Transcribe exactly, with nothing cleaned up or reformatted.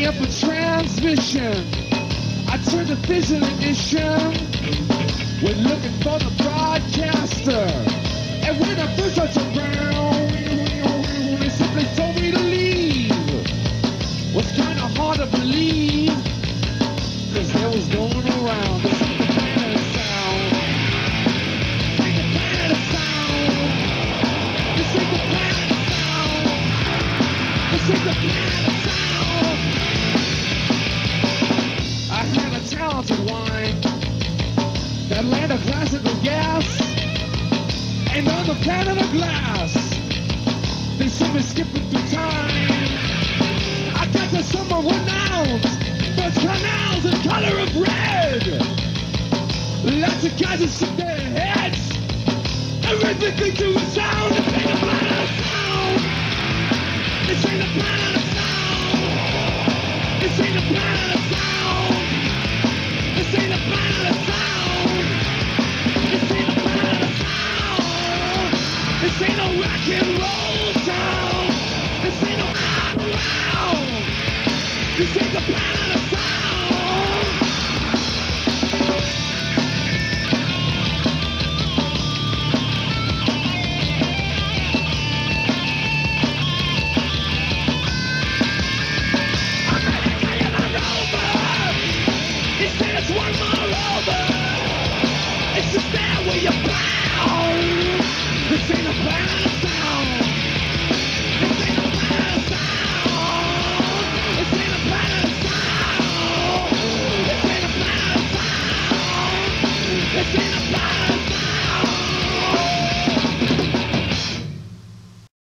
me up a transmission. I turned the vision ignition. We're looking for the broadcaster. And when I first touched around, they simply told me to leave. Was kinda hard to believe, cause there was going around. This is the planet sound. Take the planet sound. This is the planet sound. This is the planet sound. I had a talented wine that land of classical gas. And on the planet of glass, they see me skipping through time. I got the summer renowned, first canals in color of red. Lots of guys that shake their heads, and rhythmically to a sound. This ain't a planet of sound. This ain't a planet of sound. This ain't a planet of sound. This ain't a planet of sound. This ain't a planet of sound. This ain't a rock and roll town. This ain't a rock around. This ain't the planet of sound. I'm gonna tell you my rover. He said it's one more over. It's just there where you're bound. This ain't a planet of sound. This ain't a planet of sound. This ain't a planet of sound. This ain't a planet of sound. This ain't a planet.